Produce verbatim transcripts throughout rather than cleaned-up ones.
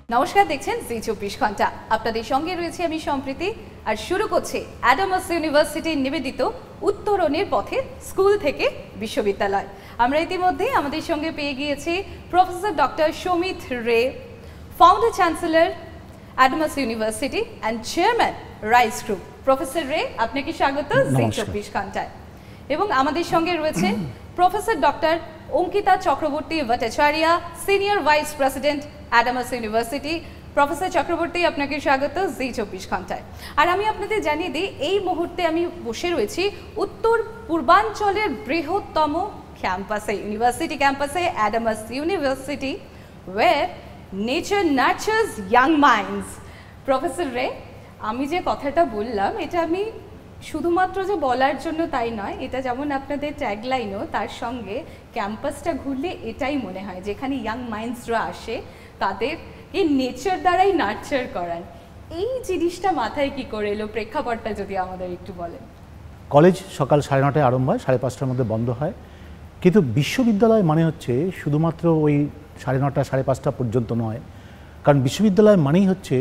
নমস্কার, দেখছেন জি চব্বিশ ঘন্টা। আপনাদের সঙ্গে রয়েছে আমি সম্প্রীতি, আর শুরু করছে অ্যাডামাস ইউনিভার্সিটি নিবেদিত উত্তরণের পথে স্কুল থেকে বিশ্ববিদ্যালয়। আমরা ইতিমধ্যে আমাদের সঙ্গে পেয়ে গিয়েছি professor doctor Soumit Ray, founder chancellor Adamas University and chairman Rice group. Professor Ray, আপনাকে স্বাগত জি চব্বিশ ঘন্টায়। এবং আমাদের সঙ্গে রয়েছে professor doctor Ankita Chakraborty Bhattacharya, senior vice president Adamas University. Professor Chakraborty, আপনাকে স্বাগত জি চব্বিশ ঘন্টায়। আর আমি আপনাদের জানিয়ে দিই, এই মুহূর্তে আমি বসে রয়েছি উত্তর পূর্বাঞ্চলের বৃহত্তম ক্যাম্পাসে, ইউনিভার্সিটি ক্যাম্পাসে, Adamas University, where nature nurtures young minds. Professor Ray, আমি যে কথাটা বললাম এটা আমি শুধুমাত্র যে বলার জন্য তাই নয়, এটা যেমন আপনাদের ট্যাগলাইনও, তার সঙ্গে ক্যাম্পাসটা ঘুরলে এটাই মনে হয় যেখানে ইয়াং মাইন্ডসরা আসে তাদের এই নেচার দ্বারাই নার্চার করান। এই জিনিসটা মাথায় কি করে এলো, প্রেক্ষাপটটা যদি আমাদের একটু বলেন। কলেজ সকাল সাড়ে নটায় আরম্ভ হয়, সাড়ে পাঁচটার মধ্যে বন্ধ হয়, কিন্তু বিশ্ববিদ্যালয় মানে হচ্ছে শুধুমাত্র ওই সাড়ে নটা সাড়ে পাঁচটা পর্যন্ত নয়, কারণ বিশ্ববিদ্যালয় মানেই হচ্ছে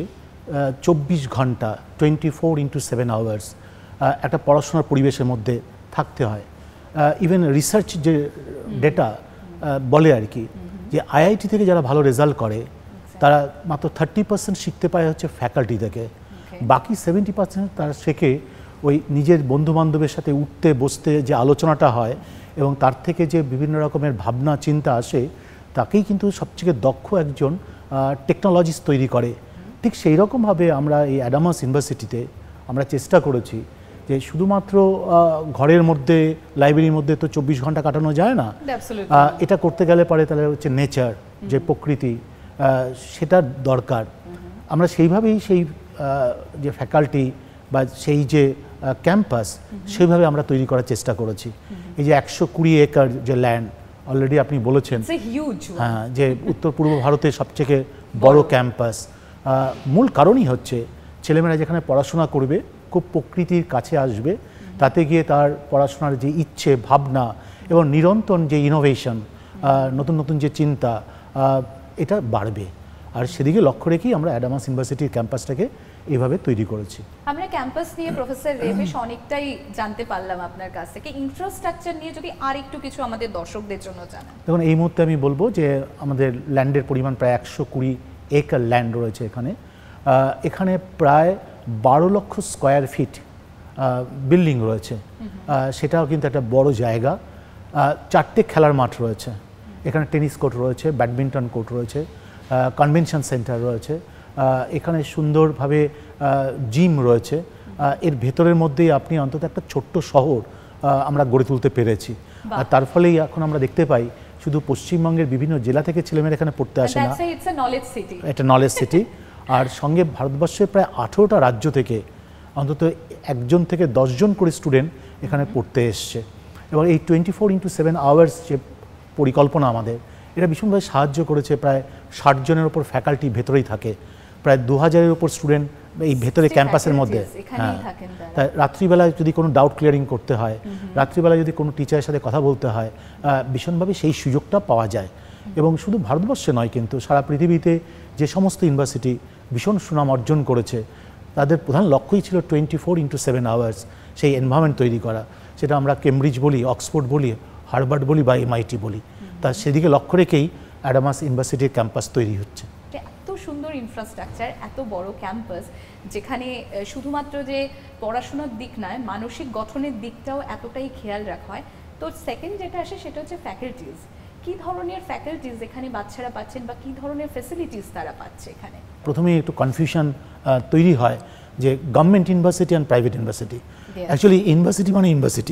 চব্বিশ ঘন্টা twenty four into seven hours একটা পড়াশোনার পরিবেশের মধ্যে থাকতে হয়। ইভেন রিসার্চ যে ডেটা বলে আর কি, যে আইআইটি থেকে যারা ভালো রেজাল্ট করে তারা মাত্র থার্টি পার্সেন্ট শিখতে পায় হচ্ছে ফ্যাকাল্টি থেকে, বাকি সেভেন্টি পার্সেন্ট তারা শেখে ওই নিজের বন্ধুবান্ধবের সাথে উঠতে বসতে যে আলোচনাটা হয় এবং তার থেকে যে বিভিন্ন রকমের ভাবনা চিন্তা আসে, তাকেই কিন্তু সবচেয়ে দক্ষ একজন টেকনোলজিস্ট তৈরি করে। ঠিক সেই রকমভাবে আমরা এই অ্যাডামাস ইউনিভার্সিটিতে আমরা চেষ্টা করেছি যে শুধুমাত্র ঘরের মধ্যে লাইব্রেরির মধ্যে তো চব্বিশ ঘন্টা কাটানো যায় না, এটা করতে গেলে পরে তাহলে হচ্ছে নেচার যে প্রকৃতি সেটার দরকার। আমরা সেইভাবেই সেই যে ফ্যাকাল্টি বা সেই যে ক্যাম্পাস সেইভাবে আমরা তৈরি করার চেষ্টা করেছি। এই যে একশো কুড়ি একর যে ল্যান্ড অলরেডি আপনি বলেছেন, হ্যাঁ, যে উত্তর পূর্ব ভারতের সবথেকে বড় ক্যাম্পাস। মূল কারণই হচ্ছে ছেলেমেয়েরা যেখানে পড়াশোনা করবে খুব প্রকৃতির কাছে আসবে, তাতে গিয়ে তার পড়াশোনার যে ইচ্ছে ভাবনা এবং নিরন্তর যে ইনোভেশন, নতুন নতুন যে চিন্তা, এটা বাড়বে। আর সেদিকে লক্ষ্য রেখেই আমরা অ্যাডামাস ইউনিভার্সিটির ক্যাম্পাসটাকে এইভাবে তৈরি করেছি। আমরা ক্যাম্পাস নিয়ে প্রফেসর রে বেশ অনেকটাই জানতে পারলাম আপনার কাছ থেকে। ইনফ্রাস্ট্রাকচার নিয়ে যদি আর একটু কিছু আমাদের দর্শকদের জন্য জানান। দেখুন, এই মুহূর্তে আমি বলবো যে আমাদের ল্যান্ডের পরিমাণ প্রায় একশো কুড়ি একর ল্যান্ড রয়েছে এখানে। এখানে প্রায় বারো লক্ষ স্কোয়ার ফিট বিল্ডিং রয়েছে, সেটাও কিন্তু একটা বড় জায়গা। চারটে খেলার মাঠ রয়েছে এখানে, টেনিস কোর্ট রয়েছে, ব্যাডমিন্টন কোর্ট রয়েছে, কনভেনশন সেন্টার রয়েছে, এখানে সুন্দরভাবে জিম রয়েছে। এর ভেতরের মধ্যেই আপনি অন্তত একটা ছোট্ট শহর আমরা গড়ে তুলতে পেরেছি। আর তার ফলেই এখন আমরা দেখতে পাই শুধু পশ্চিমবঙ্গের বিভিন্ন জেলা থেকে ছেলেমেয়েরা এখানে পড়তে আসে না, এটা নলেজ সিটি। আর সঙ্গে ভারতবর্ষের প্রায় আঠেরোটা রাজ্য থেকে অন্তত একজন থেকে দশজন করে স্টুডেন্ট এখানে পড়তে এসছে। এবং এই twenty four into seven hours যে পরিকল্পনা আমাদের, এটা ভীষণভাবে সাহায্য করেছে। প্রায় ষাট জনের ওপর ফ্যাকাল্টি ভেতরেই থাকে, প্রায় দু হাজারের ওপর স্টুডেন্ট এই ভেতরে ক্যাম্পাসের মধ্যে। হ্যাঁ, তাই রাত্রিবেলায় যদি কোনো ডাউট ক্লিয়ারিং করতে হয়, রাত্রিবেলায় যদি কোনো টিচারের সাথে কথা বলতে হয়, ভীষণভাবে সেই সুযোগটা পাওয়া যায়। এবং শুধু ভারতবর্ষে নয়, কিন্তু সারা পৃথিবীতে যে সমস্ত ইউনিভার্সিটি ভীষণ সুনাম অর্জন করেছে, তাদের প্রধান লক্ষ্যই ছিল twenty four into seven hours সেই এনভায়রনমেন্ট তৈরি করা। সেটা আমরা কেমব্রিজ বলি, অক্সফোর্ড বলি, হার্ভার্ড বলি বা এমআইটি বলি, তা সেদিকে লক্ষ্য রেখেই অ্যাডামাস ইউনিভার্সিটির ক্যাম্পাস তৈরি হচ্ছে। এত সুন্দর ইনফ্রাস্ট্রাকচার, এত বড় ক্যাম্পাস, যেখানে শুধুমাত্র যে পড়াশোনার দিক নয়, মানসিক গঠনের দিকটাও এতটাই খেয়াল রাখা হয়। তো সেকেন্ড যেটা আসে সেটা হচ্ছে ফ্যাকাল্টিজ। কি ধরনের ফ্যাকাল্টিজ এখানে বাচ্চারা পাচ্ছেন বা কি ধরনের ফ্যাসিলিটিস তারা পাচ্ছে এখানে? প্রথমেই একটু কনফিউশন তৈরি হয় যে government university and private university. Actually university মানে ইউনিভার্সিটি,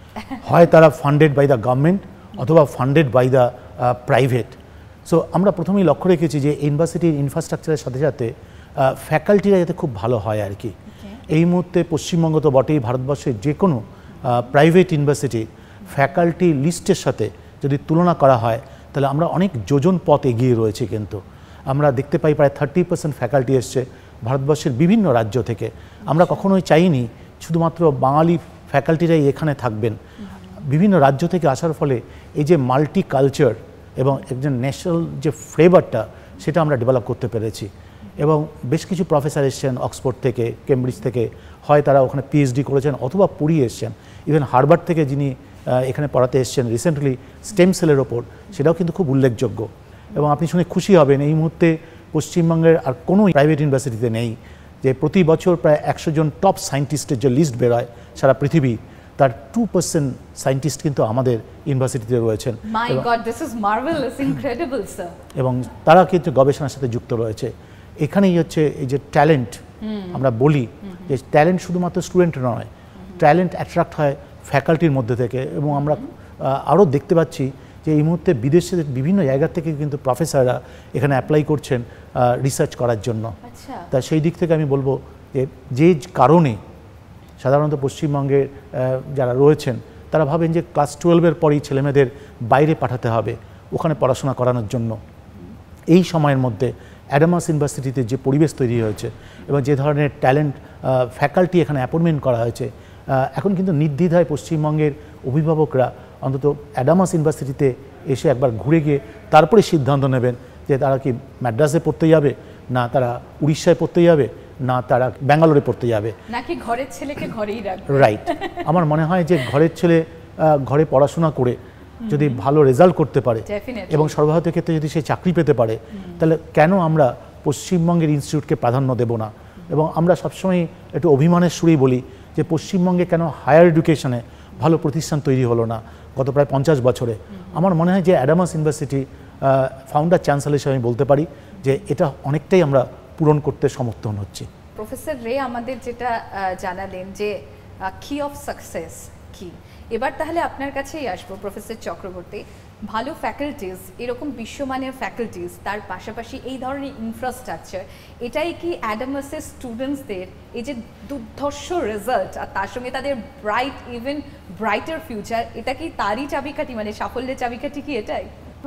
হয় তারা ফান্ডেড বাই দ্য গভর্নমেন্ট অথবা funded by the private. So আমরা প্রথমেই লক্ষ্য রেখেছি যে ইউনিভার্সিটির ইনফ্রাস্ট্রাকচারের সাথে সাথে ফ্যাকাল্টিরা যাতে খুব ভালো হয় আর কি। এই মুহূর্তে পশ্চিমবঙ্গ তো বটেই, ভারতবর্ষের যে কোনো প্রাইভেট ইউনিভার্সিটি ফ্যাকাল্টি লিস্টের সাথে যদি তুলনা করা হয়, তাহলে আমরা অনেক যোজন পথ এগিয়ে রয়েছে। কিন্তু আমরা দেখতে পাই প্রায় থার্টি পার্সেন্ট ফ্যাকাল্টি এসছে ভারতবর্ষের বিভিন্ন রাজ্য থেকে। আমরা কখনোই চাইনি শুধুমাত্র বাঙালি ফ্যাকাল্টিরাই এখানে থাকবেন। বিভিন্ন রাজ্য থেকে আসার ফলে এই যে মাল্টি কালচার এবং একজন ন্যাশনাল যে ফ্লেভারটা সেটা আমরা ডেভেলপ করতে পেরেছি। এবং বেশ কিছু প্রফেসর এসছেন অক্সফোর্ড থেকে, কেমব্রিজ থেকে, হয় তারা ওখানে পিএইচডি করেছেন অথবা পড়িয়ে এসছেন। ইভেন হার্ভার্ড থেকে যিনি এখানে পড়াতে এসছেন রিসেন্টলি স্টেম সেলের ওপর, সেটাও কিন্তু খুব উল্লেখযোগ্য। এবং আপনি শুনে খুশি হবেন এই মুহূর্তে পশ্চিমবঙ্গের আর কোনো প্রাইভেট ইউনিভার্সিটিতে নেই যে প্রতি বছর প্রায় একশো জন টপ সায়েন্টিস্টের যে লিস্ট বেরোয় সারা পৃথিবী, তার টু পার্সেন্ট সায়েন্টিস্ট কিন্তু আমাদের ইউনিভার্সিটিতে রয়েছেন। My God, this is marvellous, incredible sir. এবং তারা কিন্তু গবেষণার সাথে যুক্ত রয়েছে। এখানেই হচ্ছে এই যে ট্যালেন্ট, আমরা বলি যে ট্যালেন্ট শুধুমাত্র স্টুডেন্ট নয়, ট্যালেন্ট অ্যাট্রাক্ট হয় ফ্যাকাল্টির মধ্যে থেকে। এবং আমরা আরও দেখতে পাচ্ছি যে এই মুহূর্তে বিদেশের বিভিন্ন জায়গা থেকে কিন্তু প্রফেসররা এখানে অ্যাপ্লাই করছেন রিসার্চ করার জন্য। তা সেই দিক থেকে আমি বলবো যে যে কারণে সাধারণত পশ্চিমবঙ্গের যারা রয়েছেন তারা ভাবেন যে ক্লাস টুয়েলভের পরেই ছেলেমেয়েদের বাইরে পাঠাতে হবে ওখানে পড়াশোনা করানোর জন্য। এই সময়ের মধ্যে অ্যাডামাস ইউনিভার্সিটিতে যে পরিবেশ তৈরি হয়েছে এবং যে ধরনের ট্যালেন্ট ফ্যাকাল্টি এখানে অ্যাপয়েন্টমেন্ট করা হয়েছে, এখন কিন্তু নির্দ্বিধায় পশ্চিমবঙ্গের অভিভাবকরা অন্তত অ্যাডামাস ইউনিভার্সিটিতে এসে একবার ঘুরে গিয়ে তারপরে সিদ্ধান্ত নেবেন যে তারা কি ম্যাড্রাসে পড়তে যাবে, না তারা উড়িষ্যায় পড়তে যাবে, না তারা ব্যাঙ্গালোরে পড়তে যাবে, নাকি ঘরের ছেলেকে ঘরেই রাখবে। রাইট। আমার মনে হয় যে ঘরের ছেলে ঘরে পড়াশোনা করে যদি ভালো রেজাল্ট করতে পারে এবং সর্বভারতীয় ক্ষেত্রে যদি সে চাকরি পেতে পারে, তাহলে কেন আমরা পশ্চিমবঙ্গের ইনস্টিটিউটকে প্রাধান্য দেব না? এবং আমরা সবসময় একটু অভিমানের সুরেই বলি যে পশ্চিমবঙ্গে কেন হায়ার এডুকেশনে ভালো প্রতিষ্ঠান তৈরি হলো না গত প্রায় পঞ্চাশ বছরে। আমার মনে হয় যে অ্যাডামাস ইউনিভার্সিটি ফাউন্ডার চ্যান্সেলর হিসেবে আমি বলতে পারি যে এটা অনেকটাই আমরা পূরণ করতে সমর্থন হচ্ছি। প্রফেসর রে আমাদের যেটা জানালেন যে কি অফ সাকসেস কি, এবার তাহলে আপনার কাছেই আসবো প্রফেসর চক্রবর্তী। ভালো ফ্যাকাল্টিজ, এরকম বিশ্বমানের ফ্যাকাল্টিজ, তার পাশাপাশি এই ধরনের ইনফ্রাস্ট্রাকচার, এটাই কি অ্যাডামাসের স্টুডেন্টসদের এই যে দুর্ধর্ষ রেজাল্ট আর তার সঙ্গে তাদের ব্রাইট, ইভেন ব্রাইটার ফিউচার, এটা কি তারই চাবিকাঠি, মানে সাফল্যের চাবিকাঠি কি এটাই?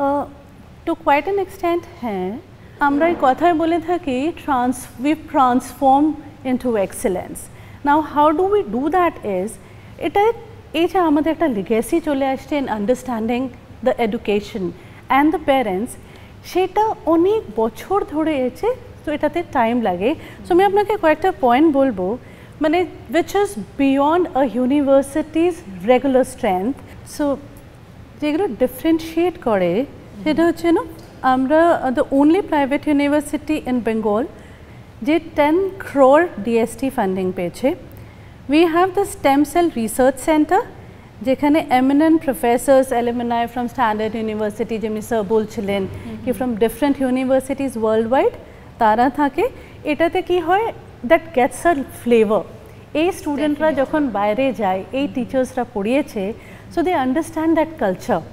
টু কোয়াইট অ্যান এক্সটেন্ট হ্যাঁ, আমরা এই কথায় বলে থাকি trans we transform into excellence. Now how do we do that is, এটা এই যে আমাদের একটা লিগেসি চলে আসছে in understanding the education and the parents, সেটা অনেক বছর ধরে এসেছে, তো এটাতে টাইম লাগে। সো আমি আপনাকে কয়েকটা পয়েন্ট বলবো, মানে which is beyond a universities regular strength. So যেগুলো ডিফারেন্সিয়েট করে সেটা হচ্ছে না, আমরা the only private university in Bengal যে টেন ক্রোর ডিএসটি ফান্ডিং পেয়েছে। We have the Stem Cell Research Center, যেখানে eminent professors, alumni from Standard University, যেমনি স্যার বলছিলেন কি from different universities worldwide তারা থাকে। এটাতে কি হয়, that gets a flavor, এই স্টুডেন্টরা যখন বাইরে যায়, এই টিচার্সরা পড়িয়েছে, so they understand that culture.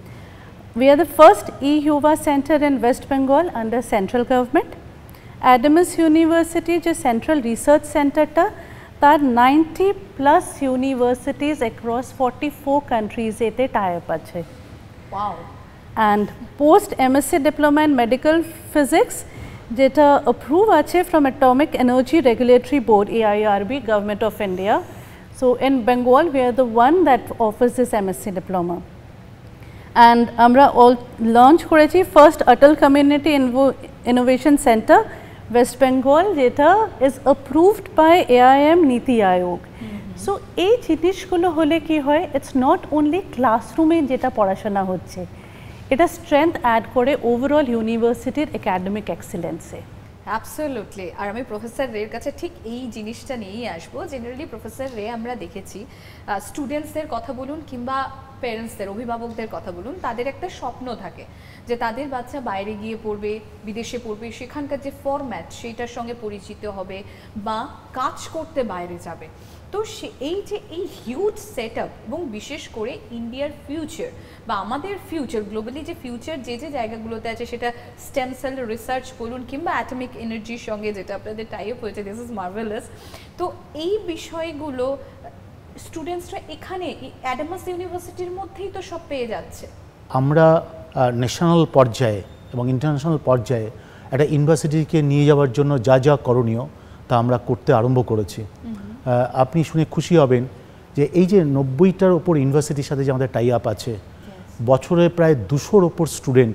We are the first e-Yuva center in West Bengal under central government. Adamas University যে Central Research Centerটা, তার ninety plus universities across forty four countries এতে টাই আপ আছে। Wow. And post MSc diploma in medical physics যেটা approve আছে from atomic energy regulatory board A I R B, government of India. So in Bengal we are the one that offers this MSc diploma. And আমরা all launch করেছি first Atal community innovation centre West Bengal, যেটা is approved by A I M নীতি আয়োগ। So এই জিনিসগুলো হলে কি হয়, it's not only ক্লাসরুমে যেটা পড়াশোনা হচ্ছে, এটা স্ট্রেংথ অ্যাড করে ওভারঅল ইউনিভার্সিটির একাডেমিক এক্সেলেন্সে। অ্যাবসলিউটলি। আর আমি প্রফেসর রের কাছে ঠিক এই জিনিসটা নিয়েই আসবো। জেনারেলি প্রফেসর রে আমরা দেখেছি স্টুডেন্টসদের কথা বলুন কিংবা প্যারেন্টসদের, অভিভাবকদের কথা বলুন, তাদের একটা স্বপ্ন থাকে যে তাদের বাচ্চা বাইরে গিয়ে পড়বে, বিদেশে পড়বে, সেখানকার যে ফরম্যাট সেইটার সঙ্গে পরিচিত হবে বা কাজ করতে বাইরে যাবে। তো সে এই যে এই হিউজ সেট আপ এবং বিশেষ করে ইন্ডিয়ার ফিউচার বা আমাদের ফিউচার, গ্লোবালি যে ফিউচার যে যে জায়গাগুলোতে আছে, সেটা স্টেম সেল রিসার্চ বলুন কিংবা অ্যাটমিক এনার্জির সঙ্গে যেটা আপনাদের টাই আপ হয়েছে, দিস ইজ মার্ভেলাস। তো এই বিষয়গুলো স্টুডেন্টসরা এখানে অ্যাডামাস ইউনিভার্সিটির মধ্যেই তো সব পেয়ে যাচ্ছে। আমরা ন্যাশনাল পর্যায়ে এবং ইন্টারন্যাশনাল পর্যায়ে একটা ইউনিভার্সিটিকে নিয়ে যাওয়ার জন্য যা যা করণীয় তা আমরা করতে আরম্ভ করেছি। আপনি শুনে খুশি হবেন যে এই যে নব্বইটার ওপর ইউনিভার্সিটির সাথে যে আমাদের টাই আপ আছে, বছরে প্রায় দুশোর ওপর স্টুডেন্ট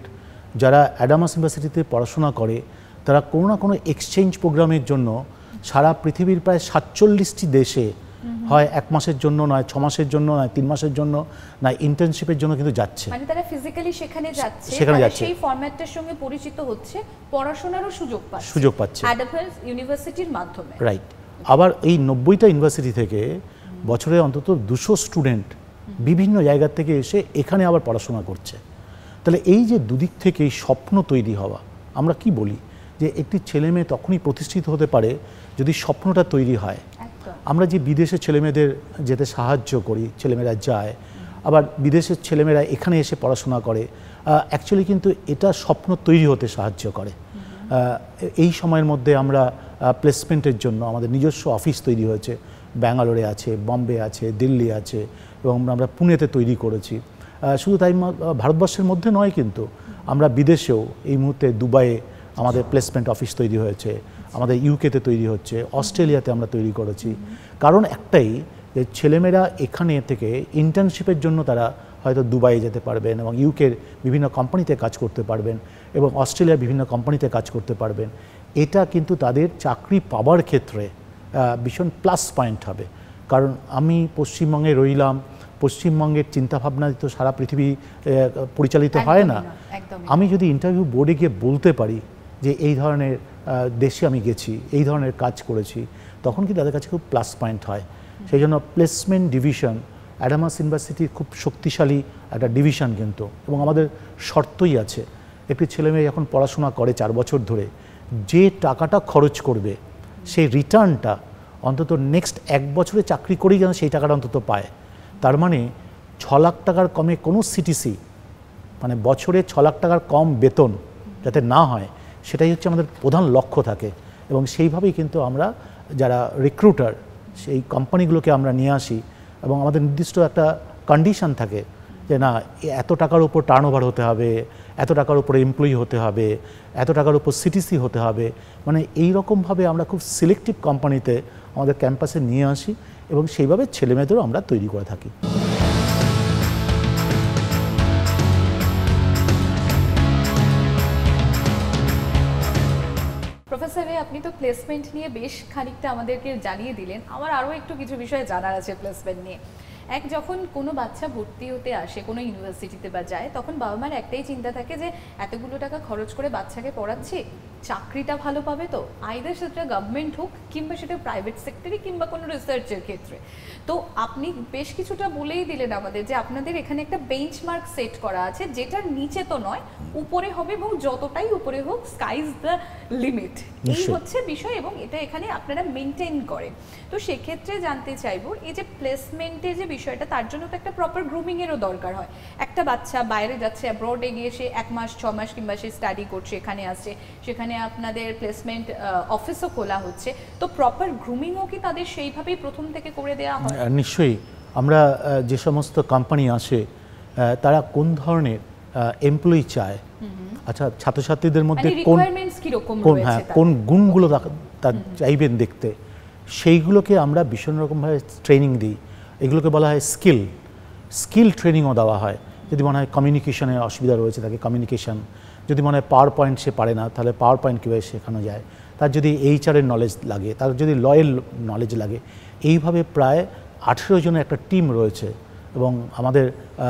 যারা অ্যাডামাস ইউনিভার্সিটিতে পড়াশোনা করে তারা কোনো না কোনো এক্সচেঞ্জ প্রোগ্রামের জন্য সারা পৃথিবীর প্রায় সাতচল্লিশটি দেশে হয় এক মাসের জন্য নয় ছ মাসের জন্য নয় তিন মাসের জন্য নয় ইন্টার্নশিপের জন্য কিন্তু যাচ্ছে। মানে তারা ফিজিক্যালি সেখানে যাচ্ছে, সেখানে তারা যাচ্ছে। সেই ফরম্যাটটার সঙ্গে পরিচিত হচ্ছে, পড়াশোনারও সুযোগ পাচ্ছে সুযোগ পাচ্ছে অ্যাডামাস ইউনিভার্সিটির মাধ্যমে। রাইট। আবার এই নব্বইটা ইউনিভার্সিটি থেকে বছরে অন্তত দুশো স্টুডেন্ট বিভিন্ন জায়গা থেকে এসে এখানে আবার পড়াশোনা করছে। তাহলে এই যে দুদিক থেকে এই স্বপ্ন তৈরি হওয়া, আমরা কি বলি যে একটি ছেলে মেয়ে তখনই প্রতিষ্ঠিত হতে পারে যদি স্বপ্নটা তৈরি হয়। আমরা যে বিদেশে ছেলেমেয়েদের যেতে সাহায্য করি, ছেলেমেয়েরা যায়, আবার বিদেশের ছেলেমেয়েরা এখানে এসে পড়াশোনা করে, অ্যাকচুয়ালি কিন্তু এটা স্বপ্ন তৈরি হতে সাহায্য করে। এই সময়ের মধ্যে আমরা প্লেসমেন্টের জন্য আমাদের নিজস্ব অফিস তৈরি হয়েছে, ব্যাঙ্গালোরে আছে, বম্বে আছে, দিল্লি আছে, এবং আমরা পুনেতে তৈরি করেছি। শুধু তাই ভারতবর্ষের মধ্যে নয়, কিন্তু আমরা বিদেশেও এই মুহূর্তে দুবাইয়ে আমাদের প্লেসমেন্ট অফিস তৈরি হয়েছে, আমাদের ইউকেতে তৈরি হচ্ছে, অস্ট্রেলিয়াতে আমরা তৈরি করেছি। কারণ একটাই যে ছেলেমেয়েরা এখানে থেকে ইন্টার্নশিপের জন্য তারা হয়তো দুবাইয়ে যেতে পারবেন এবং ইউকের বিভিন্ন কোম্পানিতে কাজ করতে পারবেন এবং অস্ট্রেলিয়ার বিভিন্ন কোম্পানিতে কাজ করতে পারবেন। এটা কিন্তু তাদের চাকরি পাওয়ার ক্ষেত্রে ভীষণ প্লাস পয়েন্ট হবে। কারণ আমি পশ্চিমবঙ্গে রইলাম, পশ্চিমবঙ্গের চিন্তাভাবনা তো সারা পৃথিবী পরিচালিত হয় না। আমি যদি ইন্টারভিউ বোর্ডে গিয়ে বলতে পারি যে এই ধরনের দেশে আমি গেছি, এই ধরনের কাজ করেছি, তখন কি তাদের কাছে খুব প্লাস পয়েন্ট হয়। সেই জন্য প্লেসমেন্ট ডিভিশন অ্যাডামাস ইউনিভার্সিটির খুব শক্তিশালী একটা ডিভিশন কিন্তু, এবং আমাদের শর্তই আছে একটি ছেলে মেয়ে যখন পড়াশোনা করে চার বছর ধরে যে টাকাটা খরচ করবে সেই রিটার্নটা অন্তত নেক্সট এক বছরে চাকরি করেই যেন সেই টাকাটা অন্তত পায়। তার মানে ছ লাখ টাকার কমে কোনো সিটিসি, মানে বছরে ছ লাখ টাকার কম বেতন যাতে না হয়, সেটাই হচ্ছে আমাদের প্রধান লক্ষ্য থাকে। এবং সেইভাবেই কিন্তু আমরা যারা রিক্রুটার সেই কোম্পানিগুলোকে আমরা নিয়ে আসি, এবং আমাদের নির্দিষ্ট একটা কন্ডিশন থাকে যে না এত টাকার উপর টার্ন ওভার হতে হবে, এত টাকার উপর এমপ্লয়ি হতে হবে, এত টাকার উপর সিটিসি হতে হবে। মানে এই রকমভাবে আমরা খুব সিলেক্টিভ কোম্পানিতে আমাদের ক্যাম্পাসে নিয়ে আসি এবং সেইভাবে ছেলেমেয়েদেরও আমরা তৈরি করে থাকি। প্রফেসর, আপনি তো প্লেসমেন্ট নিয়ে বেশ খানিকটা আমাদেরকে জানিয়ে দিলেন। আমার আরও একটু কিছু বিষয় জানার আছে প্লেসমেন্ট নিয়ে। এক, যখন কোনো বাচ্চা ভর্তি হতে আসে কোনো ইউনিভার্সিটিতে বা যায়, তখন বাবা মার একটাই চিন্তা থাকে যে এতগুলো টাকা খরচ করে বাচ্চাকে পড়াচ্ছি, চাকরিটা ভালো পাবে তো, আইদার সেটা গভর্নমেন্ট হোক কিংবা সেটা প্রাইভেট সেক্টরে কিংবা কোনো রিসার্চের ক্ষেত্রে। তো আপনি বেশ কিছুটা বলেই দিলেন আমাদের যে আপনাদের এখানে একটা বেঞ্চমার্ক সেট করা আছে, যেটার নিচে তো নয়, উপরে হবে, এবং যতটাই উপরে হোক স্কাই ইজ দ্য লিমিট, এই হচ্ছে বিষয়, এবং এটা এখানে আপনারা মেনটেন করেন। তো সেক্ষেত্রে জানতে চাইবো, এই যে প্লেসমেন্টের যে বিষয়টা, তার জন্য তো একটা প্রপার গ্রুমিংয়েরও দরকার হয়। একটা বাচ্চা বাইরে যাচ্ছে, অ্যাব্রডে গিয়ে সে এক মাস ছ মাস কিংবা সে স্টাডি করছে, এখানে আসছে, সেখানে আপনাদের প্লেসমেন্ট অফিসও খোলা হচ্ছে, তো প্রপার গ্রুমিংও কি তাদের সেইভাবেই প্রথম থেকে করে দেওয়া হয়? নিশ্চয়ই। আমরা যে সমস্ত কোম্পানি আসে তারা কোন ধরনের এমপ্লয়ি চায়, আচ্ছা ছাত্রছাত্রীদের মধ্যে কোন কোন হ্যাঁ কোন গুণগুলো তার চাইবেন দেখতে, সেইগুলোকে আমরা ভীষণ রকমভাবে ট্রেনিং দিই। এগুলোকে বলা হয় স্কিল স্কিল ট্রেনিংও দেওয়া হয়। যদি মনে হয় কমিউনিকেশনে অসুবিধা রয়েছে, তাকে কমিউনিকেশন, যদি মনে হয় পাওয়ার পয়েন্ট সে পারে না, তাহলে পাওয়ার পয়েন্ট কীভাবে শেখানো যায়, তার যদি এইচআরের নলেজ লাগে, তার যদি লয়ের নলেজ লাগে, এইভাবে প্রায় আঠেরো জনের একটা টিম রয়েছে। এবং আমাদের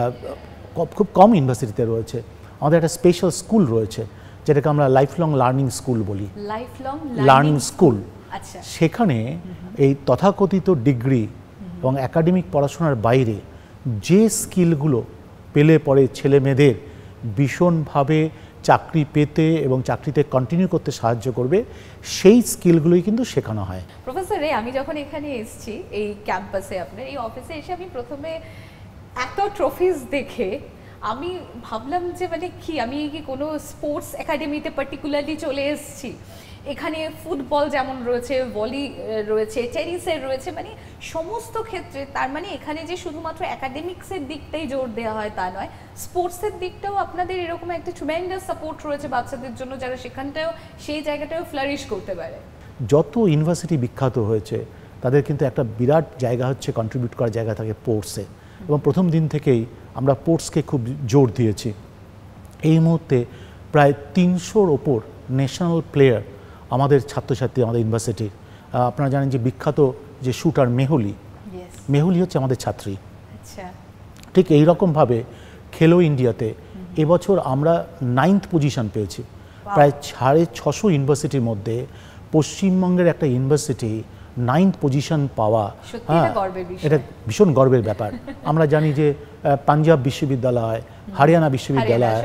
খুব কম ইউনিভার্সিটিতে রয়েছে। আমাদের একটা স্পেশাল স্কুল রয়েছে যেটাকে আমরা লাইফ লং লার্নিং স্কুল বলি, লাইফ লং লার্নিং স্কুল। আচ্ছা, সেখানে এই তথাকথিত ডিগ্রি এবং একাডেমিক পড়াশোনার বাইরে যে স্কিলগুলো পেলে পরে ছেলে মেয়েদের ভীষণভাবে চাকরি পেতে এবং চাকরিতে কন্টিনিউ করতে সাহায্য করবে, সেই স্কিলগুলোই কিন্তু শেখানো হয়। প্রফেসর, আমি যখন এখানে এসেছি এই ক্যাম্পাসে, আপনার এই অফিসে এসে আমি প্রথমে এত ট্রফিজ দেখে আমি ভাবলাম যে মানে কি, আমি কি কোনো স্পোর্টস একাডেমিতে পার্টিকুলারলি চলে এসেছি। এখানে ফুটবল যেমন রয়েছে, ভলি রয়েছে, টেনিসের রয়েছে, মানে সমস্ত ক্ষেত্রে। তার মানে এখানে যে শুধুমাত্র একাডেমিক্সের দিকটাই জোর দেওয়া হয় তা নয়, স্পোর্টসের দিকটাও আপনাদের এরকম একটা ট্রিমেন্ডাস সাপোর্ট রয়েছে বাচ্চাদের জন্য, যারা সেখানটাও সেই জায়গাটাও ফ্লারিশ করতে পারে। যত ইউনিভার্সিটি বিখ্যাত হয়েছে তাদের কিন্তু একটা বিরাট জায়গা হচ্ছে কন্ট্রিবিউট করার জায়গা থাকে স্পোর্টসে, এবং প্রথম দিন থেকেই আমরা স্পোর্টসকে খুব জোর দিয়েছি। এই মুহূর্তে প্রায় তিনশোর ওপর ন্যাশনাল প্লেয়ার আমাদের ছাত্রছাত্রী আমাদের ইউনিভার্সিটির। আপনারা জানেন যে বিখ্যাত যে শুটার মেহুলি, মেহুলি হচ্ছে আমাদের ছাত্রী। আচ্ছা, ঠিক এই রকমভাবে খেলো ইন্ডিয়াতে এবছর আমরা নাইন্থ পজিশন পেয়েছি। প্রায় সাড়ে ছশো ইউনিভার্সিটির মধ্যে পশ্চিমবঙ্গের একটা ইউনিভার্সিটি নাইন্থ পজিশন পাওয়া, হ্যাঁ, এটা ভীষণ গর্বের ব্যাপার। আমরা জানি যে পাঞ্জাব বিশ্ববিদ্যালয়, হরিয়ানা বিশ্ববিদ্যালয়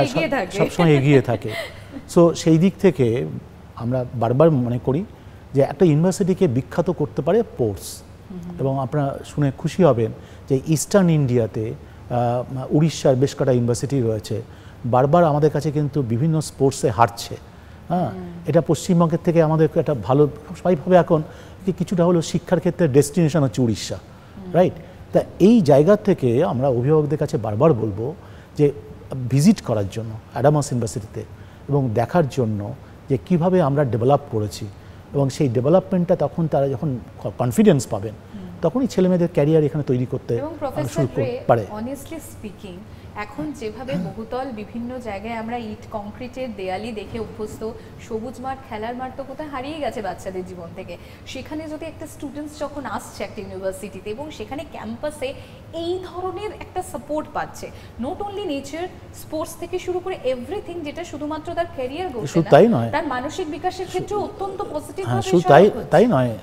সবসময় এগিয়ে থাকে। সো সেই দিক থেকে আমরা বারবার মনে করি যে একটা ইউনিভার্সিটিকে বিখ্যাত করতে পারে স্পোর্টস। এবং আপনারা শুনে খুশি হবেন যে ইস্টার্ন ইন্ডিয়াতে উড়িষ্যার বেশ কটা ইউনিভার্সিটি রয়েছে, বারবার আমাদের কাছে কিন্তু বিভিন্ন স্পোর্টসে হারছে। হ্যাঁ, এটা পশ্চিমবঙ্গের থেকে আমাদের একটা ভালো সবাই ভাবে এখন যে কিছুটা হলো শিক্ষার ক্ষেত্রে ডেস্টিনেশন হচ্ছে উড়িষ্যা, রাইট? তা এই জায়গা থেকে আমরা অভিভাবকদের কাছে বারবার বলবো যে ভিজিট করার জন্য অ্যাডামাস ইউনিভার্সিটিতে এবং দেখার জন্য যে কিভাবে আমরা ডেভেলপ করেছি, এবং সেই ডেভেলপমেন্টটা তখন তারা যখন কনফিডেন্স পাবেন তখনই ছেলেমেয়েদের ক্যারিয়ার এখানে তৈরি করতে শুরু পারে। অনেস্টলি স্পিকিং, এখন যেভাবে বহুতল বিভিন্ন জায়গায় আমরা ইট কংক্রিটের দেয়ালি দেখে অভ্যস্ত, সবুজ মাঠ, খেলার মাঠ তো কোথায় হারিয়ে গেছে বাচ্চাদের জীবন থেকে। সেখানে যদি একটা স্টুডেন্টস যখন আসছে একটা ইউনিভার্সিটিতে এবং সেখানে ক্যাম্পাসে এই ধরনের একটা সাপোর্ট পাচ্ছে, নট অনলি নেচার, স্পোর্টস থেকে শুরু করে এভরিথিং, যেটা শুধুমাত্র তার ক্যারিয়ার গড়তে না, তার মানসিক বিকাশের ক্ষেত্রে অত্যন্ত পজিটিভ ভাবে শুধু তাই তাই নয়,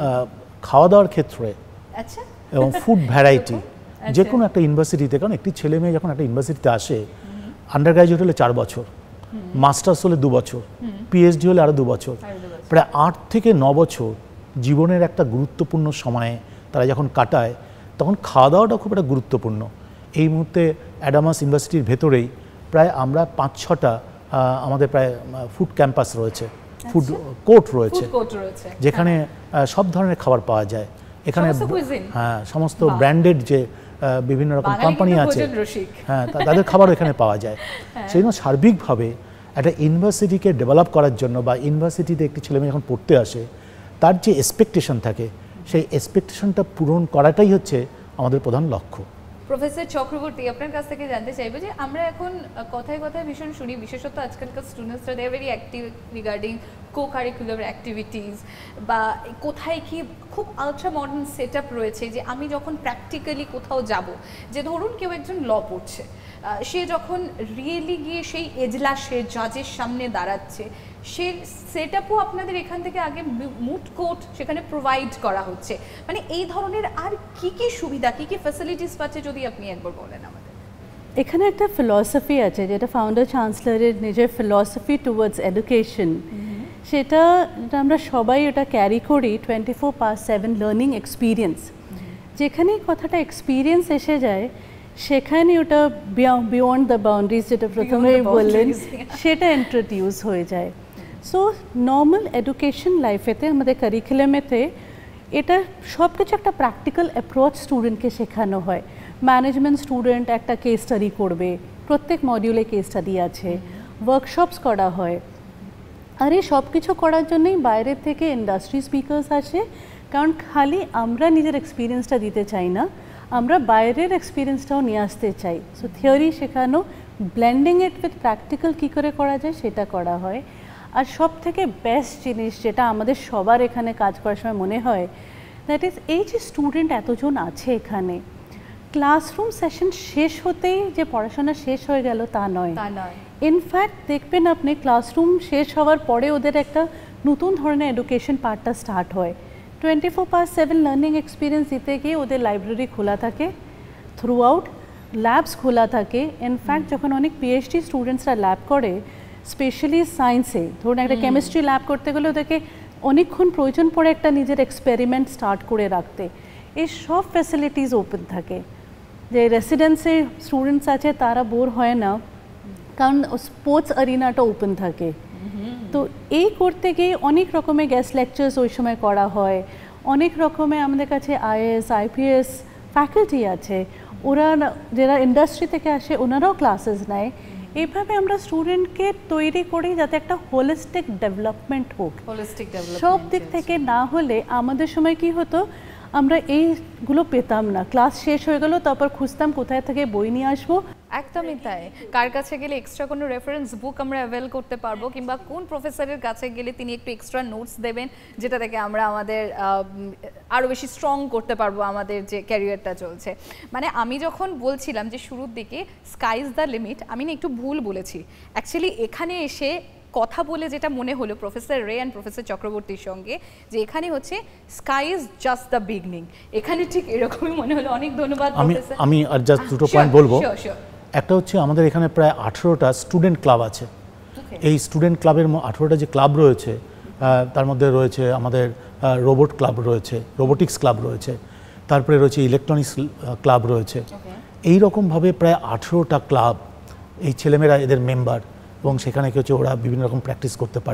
খাওয়া দাওয়ার ক্ষেত্রে, আচ্ছা, এবং ফুড ভ্যারাইটি, যে কোনো একটা ইউনিভার্সিটিতে, কারণ একটি ছেলে মেয়ে যখন একটা ইউনিভার্সিটিতে আসে, আন্ডার গ্র্যাজুয়েট হলে চার বছর, মাস্টার্স হলে দু বছর, পিএইচডি হলে আরও দু বছর, প্রায় আট থেকে ন বছর জীবনের একটা গুরুত্বপূর্ণ সময়ে তারা যখন কাটায়, তখন খাওয়া দাওয়াটা খুব একটা গুরুত্বপূর্ণ। এই মুহূর্তে অ্যাডামাস ইউনিভার্সিটির ভেতরেই প্রায় আমরা পাঁচ ছটা আমাদের প্রায় ফুড ক্যাম্পাস রয়েছে, ফুড কোর্ট রয়েছে, যেখানে সব ধরনের খাবার পাওয়া যায়। এখানে হ্যাঁ সমস্ত ব্র্যান্ডেড যে বিভিন্ন রকম কোম্পানি আছে, হ্যাঁ তাদের খাবার এখানে পাওয়া যায়। সেই জন্য সার্বিকভাবে একটা ইউনিভার্সিটিকে ডেভেলপ করার জন্য বা ইউনিভার্সিটিতে একটি ছেলেমেয়ে যখন পড়তে আসে, তার যে এক্সপেকটেশন থাকে, সেই এক্সপেকটেশনটা পূরণ করাটাই হচ্ছে আমাদের প্রধান লক্ষ্য। প্রফেসর চক্রবর্তী, আপনার কাছ থেকে জানতে চাইবো যে আমরা এখন কথায় কথায় ভীষণ শুনি, বিশেষত আজকালকার স্টুডেন্টসরা they are very active regarding co curricular activities, বা কোথায় কি খুব আলট্রা মডার্ন সেট আপ রয়েছে, যে আমি যখন প্র্যাকটিক্যালি কোথাও যাব, যে ধরুন কেউ একজন ল পড়ছে, সে যখন রিয়েলি গিয়ে সেই এজলাসে জাজের সামনে দাঁড়াচ্ছে, সে সেট আপও আপনাদের এখান থেকে আগে মুড কোর্ট সেখানে প্রোভাইড করা হচ্ছে, মানে এই ধরনের আর কি কি সুবিধা, কি কি ফ্যাসিলিটিস পাচ্ছে, যদি আপনি একবার বলেন আমাদের। এখানে একটা ফিলসফি আছে, যেটা ফাউন্ডার চ্যান্সেলরের নিজের ফিলসফি টুয়ার্ডস এডুকেশন, সেটা আমরা সবাই ওটা ক্যারি করি, twenty four pass seven learning experience. যেখানেই কথাটা এক্সপিরিয়েন্স এসে যায়, সেখানে ওটা বিয়ন্ড দ্য বাউন্ডারিজ, যেটা প্রথমেই বললেন, সেটা ইন্ট্রোডিউস হয়ে যায়। সো নর্মাল এডুকেশন লাইফেতে আমাদের কারিকুলামেতে এটা সব কিছু একটা প্র্যাকটিক্যাল অ্যাপ্রোচ স্টুডেন্টকে শেখানো হয়। ম্যানেজমেন্ট স্টুডেন্ট একটা কেস স্টাডি করবে, প্রত্যেক মডিউলে কেস স্টাডি আছে, ওয়ার্কশপস করা হয়। আর এই সব কিছু করার জন্যই বাইরের থেকে ইন্ডাস্ট্রি স্পিকার্স আসে, কারণ খালি আমরা নিজের এক্সপিরিয়েন্সটা দিতে চাই না, আমরা বাইরের এক্সপিরিয়েন্সটাও নিয়ে আসতে চাই। সো থিওরি শেখানো, ব্লেন্ডিং ইট উইথ প্র্যাকটিক্যাল কী করে করা যায় সেটা করা হয়। আর সব থেকে বেস্ট জিনিস যেটা আমাদের সবার এখানে কাজ করার সময় মনে হয়, দ্যাট ইজ এই যে স্টুডেন্ট এতজন আছে এখানে, ক্লাসরুম সেশন শেষ হতেই যে পড়াশোনা শেষ হয়ে গেল তা নয়। ইনফ্যাক্ট দেখবেন আপনি ক্লাসরুম শেষ হওয়ার পরে ওদের একটা নতুন ধরনের এডুকেশন পার্টটা স্টার্ট হয়। Twenty four pass seven learning experience দিতে গিয়ে ওদের লাইব্রেরি খোলা থাকে, থ্রু আউট ল্যাবস খোলা থাকে। ইনফ্যাক্ট যখন অনেক পিএইচডি স্টুডেন্টসরা ল্যাব করে, স্পেশালি সায়েন্সে, ধরুন একটা কেমিস্ট্রি ল্যাব করতে গেলে ওদেরকে অনেকক্ষণ প্রয়োজন পড়ে একটা নিজের এক্সপেরিমেন্ট স্টার্ট করে রাখতে। এই সব ফ্যাসিলিটিস ওপেন থাকে, যে রেসিডেন্সে স্টুডেন্টস আছে তারা বোর হয় না, কারণ স্পোর্টস অ্যারিনাটা ওপেন থাকে। তো এই করতে গিয়ে অনেক রকমের গেস্ট লেকচার্স ওই সময় করা হয়, অনেক রকমের আমাদের কাছে আইএএস আইপিএস ফ্যাকাল্টি আছে, ওরা যারা ইন্ডাস্ট্রি থেকে আসে ওনারাও ক্লাসেস নেয়। এইভাবে আমরা স্টুডেন্টকে তৈরি করি যাতে একটা হোলিস্টিক ডেভেলপমেন্ট হোক। সব দিক থেকে না হলে আমাদের সময় কি হতো, আমরা এইগুলো পেতাম না। ক্লাস শেষ হয়ে গেল, তারপর খুঁজতাম কোথায় থেকে বই নিয়ে আসবো। একদমই তাই। কার কাছে গেলে এক্সট্রা কোনো রেফারেন্স বুক আমরা অ্যাভেল করতে পারবো, কিংবা কোন প্রফেসরের কাছে গেলে তিনি একটু এক্সট্রা নোটস দেবেন, যেটা থেকে আমরা আমাদের আরও বেশি স্ট্রং করতে পারবো আমাদের যে ক্যারিয়ারটা চলছে। মানে আমি যখন বলছিলাম যে শুরুর দিকে স্কাই ইজ দ্য লিমিট, আমি না একটু ভুল বলেছি। অ্যাকচুয়ালি এখানে এসে কথা বলে যেটা মনে হলো প্রফেসর রে অ্যান্ড প্রফেসর চক্রবর্তীর সঙ্গে, যে এখানে হচ্ছে sky is just the beginning, এখানে ঠিক এরকমই মনে হলো। অনেক ধন্যবাদ আমি প্রফেসর। আমি আর জাস্ট দুটো পয়েন্ট বলবো। একটা হচ্ছে আমাদের এখানে প্রায় আঠেরোটা স্টুডেন্ট ক্লাব আছে। এই স্টুডেন্ট ক্লাবের আঠেরোটা যে ক্লাব রয়েছে তার মধ্যে রয়েছে আমাদের রোবট ক্লাব রয়েছে, রোবোটিক্স ক্লাব রয়েছে, তারপরে রয়েছে ইলেকট্রনিক্স ক্লাব রয়েছে। এই রকমভাবে প্রায় আঠেরোটা ক্লাব, এই ছেলেমেয়েরা এদের মেম্বার, এবং সেখানে কি হচ্ছে ওরা বিভিন্ন রকম প্র্যাকটিস করতে পারে,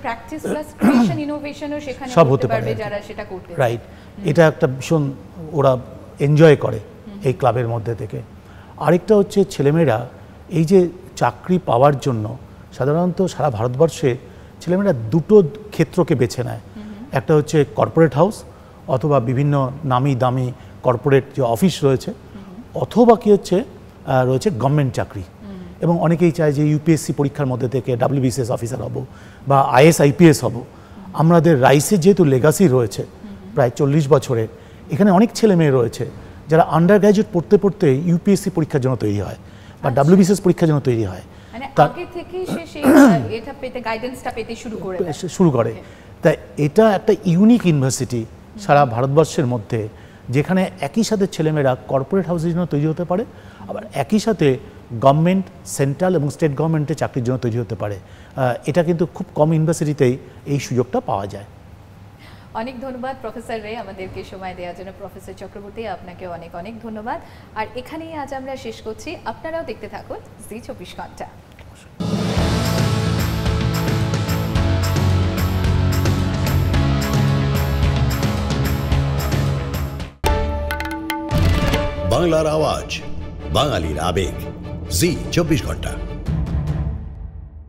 সব হতে পারে, রাইট। এটা একটা ভীষণ ওরা এনজয় করে এই ক্লাবের মধ্যে থেকে। আরেকটা হচ্ছে ছেলেমেয়েরা এই যে চাকরি পাওয়ার জন্য সাধারণত সারা ভারতবর্ষে ছেলেমেয়েরা দুটো ক্ষেত্রকে বেছে নেয়। একটা হচ্ছে কর্পোরেট হাউস অথবা বিভিন্ন নামি দামি কর্পোরেট যে অফিস রয়েছে, অথবা কি হচ্ছে রয়েছে গভর্নমেন্ট চাকরি। এবং অনেকেই চায় যে ইউপিএসসি পরীক্ষার মধ্যে থেকে ডাব্লিউবিসিএস অফিসার হব বা আইএস আইপিএস হব। আমাদের রাইসে যেহেতু লেগাসি রয়েছে প্রায় চল্লিশ বছরের, এখানে অনেক ছেলে মেয়ে রয়েছে যারা আন্ডার গ্র্যাজুয়েট পড়তে পড়তে ইউপিএসসি পরীক্ষার জন্য তৈরি হয় বা ডাব্লিউবিসিএস পরীক্ষার জন্য তৈরি হয়, শুরু করে। তাই এটা একটা ইউনিক ইউনিভার্সিটি সারা ভারতবর্ষের মধ্যে, যেখানে একই সাথে ছেলেমেয়েরা কর্পোরেট হাউসের জন্য তৈরি হতে পারে, আবার একই সাথে গভর্নমেন্ট, সেন্ট্রাল এবং স্টেট গভর্নমেন্টের চাকরির জন্য তৈরি হতে পারে। এটা কিন্তু খুব কম ইউনিভার্সিটিতেই এই সুযোগটা পাওয়া যায়। অনেক ধন্যবাদ প্রফেসর রে আমাদেরকে সময় দেওয়ার জন্য। প্রফেসর চক্রবর্তী, আপনাকে অনেক অনেক ধন্যবাদ। আর এখানেই আজ আমরা শেষ করছি। আপনারাও দেখতে থাকুন জি চব্বিশ ঘন্টা। বাংলার আওয়াজ, বাঙালির আবেগ, জি চব্বিশ ঘন্টা।